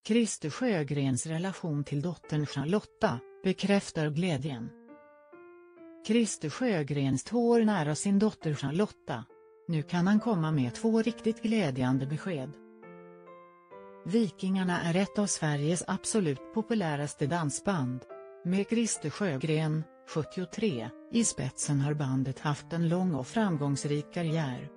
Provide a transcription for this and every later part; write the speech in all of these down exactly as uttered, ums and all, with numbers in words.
Christer Sjögrens relation till dottern Charlotta bekräftar glädjen. Christer Sjögren står nära sin dotter Charlotta. Nu kan han komma med två riktigt glädjande besked. Vikingarna är ett av Sveriges absolut populäraste dansband. Med Christer Sjögren, sjuttiotre, i spetsen har bandet haft en lång och framgångsrik karriär.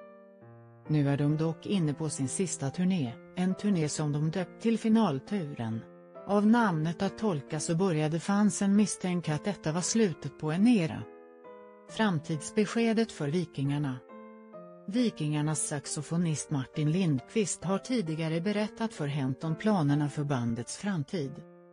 Nu är de dock inne på sin sista turné, en turné som de döpt till finalturen. Av namnet att tolka så började fansen misstänka att detta var slutet på en era. Framtidsbeskedet för Vikingarna. Vikingarnas saxofonist Martin Lindqvist har tidigare berättat för Hänt om planerna för bandets framtid.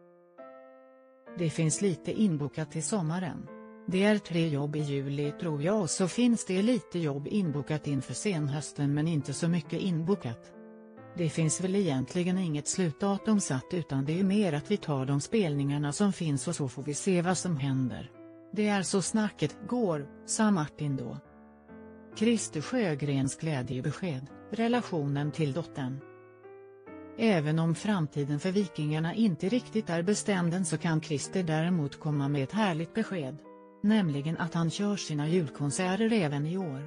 Det finns lite inbokat till sommaren. Det är tre jobb i juli tror jag, och så finns det lite jobb inbokat inför senhösten men inte så mycket inbokat. Det finns väl egentligen inget slutdatum satt, utan det är mer att vi tar de spelningarna som finns och så får vi se vad som händer. Det är så snacket går, sa Martin då. Christer Sjögrens glädjebesked, relationen till dottern. Även om framtiden för Vikingarna inte riktigt är bestämd än, så kan Christer däremot komma med ett härligt besked. Nämligen att han kör sina julkonserter även i år.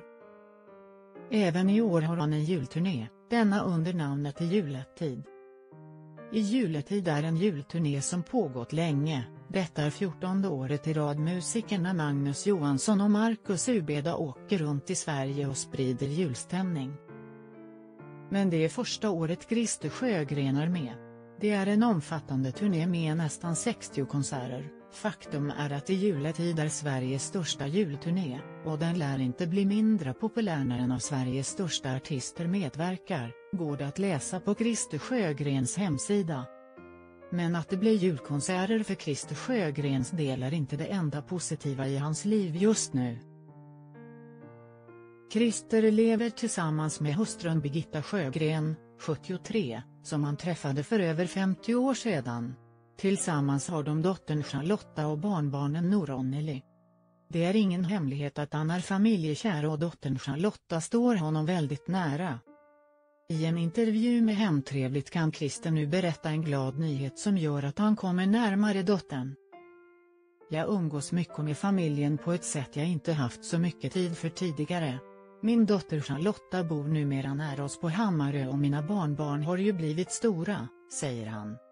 Även i år har han en julturné, denna under namnet I juletid. I juletid är en julturné som pågått länge. Detta är fjortonde året i rad. Musikerna Magnus Johansson och Marcus Ubeda åker runt i Sverige och sprider julstämning. Men det är första året Christer Sjögren är med. Det är en omfattande turné med nästan sextio konserter. Faktum är att I juletid är Sveriges största julturné, och den lär inte bli mindre populär när en av Sveriges största artister medverkar, går det att läsa på Christer Sjögrens hemsida. Men att det blir julkonserter för Christer Sjögrens del är inte det enda positiva i hans liv just nu. Christer lever tillsammans med hustrun Birgitta Sjögren, sjuttiotre, som han träffade för över femtio år sedan. Tillsammans har de dottern Charlotta och barnbarnen Nora och Nelly. Det är ingen hemlighet att han är familjekär, och dottern Charlotta står honom väldigt nära. I en intervju med Hemtrevligt kan Christer nu berätta en glad nyhet som gör att han kommer närmare dottern. Jag umgås mycket med familjen på ett sätt jag inte haft så mycket tid för tidigare. Min dotter Charlotta bor numera nära oss på Hammarö och mina barnbarn har ju blivit stora, säger han.